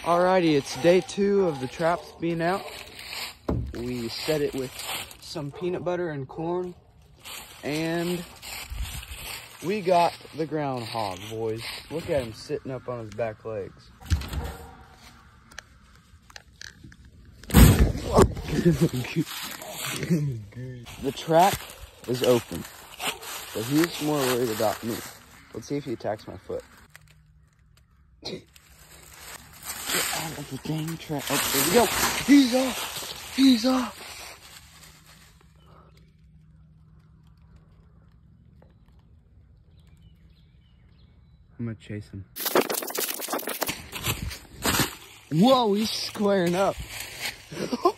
Alrighty, it's day 2 of the traps being out. We set it with some peanut butter and corn, and we got the groundhog, boys. Look at him sitting up on his back legs. The trap is open, but he's more worried about me. Let's see if he attacks my foot. Get out of the dang trap. Oh, there we go. He's off. He's off. I'm gonna chase him. Whoa, he's squaring up.